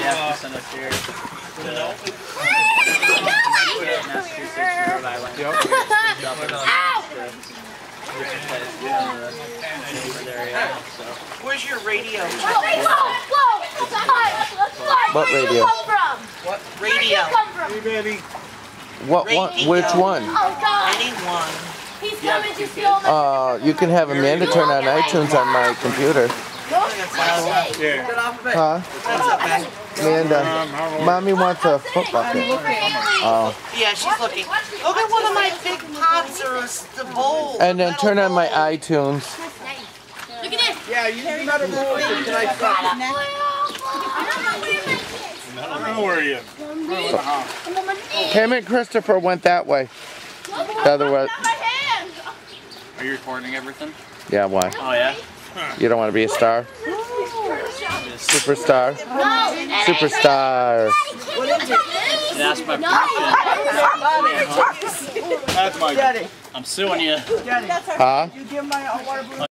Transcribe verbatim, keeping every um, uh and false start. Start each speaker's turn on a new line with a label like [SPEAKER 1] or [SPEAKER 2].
[SPEAKER 1] have to send us here.
[SPEAKER 2] Where's your radio?
[SPEAKER 3] What radio?
[SPEAKER 2] What radio?
[SPEAKER 4] Hey, baby.
[SPEAKER 3] What one? Which one?
[SPEAKER 2] Anyone.
[SPEAKER 5] He's coming to steal my.
[SPEAKER 3] Uh, you can have Amanda turn on iTunes on my computer.
[SPEAKER 4] Yeah.
[SPEAKER 3] Huh?
[SPEAKER 2] That's okay.
[SPEAKER 3] Amanda, Mommy wants a foot bucket. Oh.
[SPEAKER 2] Yeah, she's looking. Look at one of my big pots or the bowl.
[SPEAKER 3] And then turn on my iTunes.
[SPEAKER 5] Look at this.
[SPEAKER 4] Yeah, you gotta roll it tonight. I don't know where you.
[SPEAKER 3] Him and Christopher went that way. The other way.
[SPEAKER 1] Are you recording everything?
[SPEAKER 3] Yeah, why?
[SPEAKER 1] Oh yeah?
[SPEAKER 3] You don't want to be a star? Superstar? Superstar.
[SPEAKER 1] That's my permission.
[SPEAKER 4] That's my.
[SPEAKER 1] I'm suing you.
[SPEAKER 3] Huh?
[SPEAKER 2] You give my water balloon.